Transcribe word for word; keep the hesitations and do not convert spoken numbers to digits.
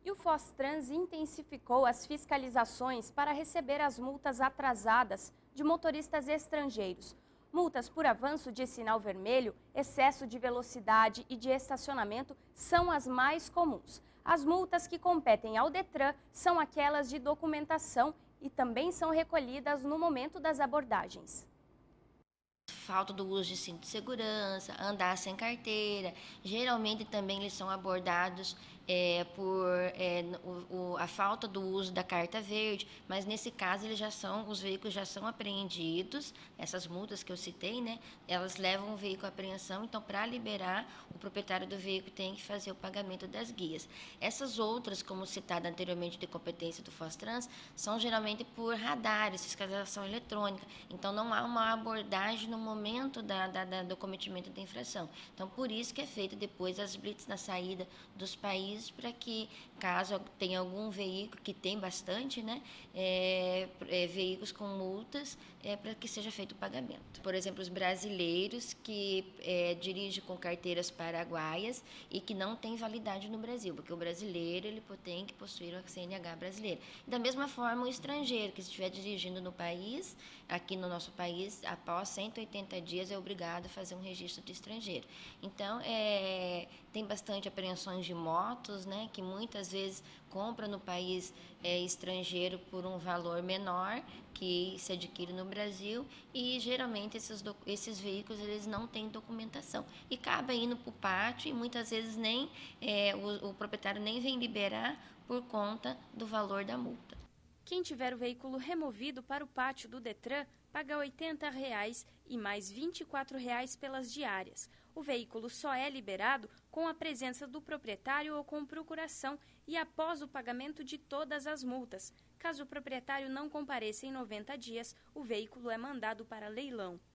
E o Fostrans intensificou as fiscalizações para receber as multas atrasadas de motoristas estrangeiros. Multas por avanço de sinal vermelho, excesso de velocidade e de estacionamento são as mais comuns. As multas que competem ao Detran são aquelas de documentação e também são recolhidas no momento das abordagens. Falta do uso de cinto de segurança, andar sem carteira. Geralmente também eles são abordados é, por é, o, o, a falta do uso da carta verde, mas nesse caso eles já são, os veículos já são apreendidos, essas multas que eu citei, né? Elas levam o veículo à apreensão, então para liberar, o proprietário do veículo tem que fazer o pagamento das guias. Essas outras, como citada anteriormente de competência do Fostrans, são geralmente por radares, fiscalização eletrônica, então não há uma abordagem no momento da, da, da, do cometimento da infração. Então, por isso que é feito depois as blitz na saída dos países, para que, caso tenha algum veículo, que tem bastante, né, é, é, veículos com multas, é, para que seja feito o pagamento. Por exemplo, os brasileiros que é, dirigem com carteiras paraguaias e que não têm validade no Brasil, porque o brasileiro ele tem que possuir a C N H brasileira. Da mesma forma, o estrangeiro que estiver dirigindo no país, aqui no nosso país, após cento e oitenta dias é obrigado a fazer um registro de estrangeiro. Então, é, tem bastante apreensões de motos, né, que muitas vezes compra no país é, estrangeiro por um valor menor que se adquire no Brasil e geralmente esses, esses veículos eles não têm documentação e acaba indo para o pátio e muitas vezes nem é, o, o proprietário nem vem liberar por conta do valor da multa. Quem tiver o veículo removido para o pátio do Detran paga oitenta reais e mais vinte e quatro reais pelas diárias. O veículo só é liberado com a presença do proprietário ou com procuração e após o pagamento de todas as multas. Caso o proprietário não compareça em noventa dias, o veículo é mandado para leilão.